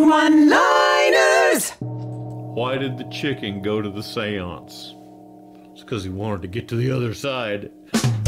one-liners! Why did the chicken go to the seance? It's because he wanted to get to the other side.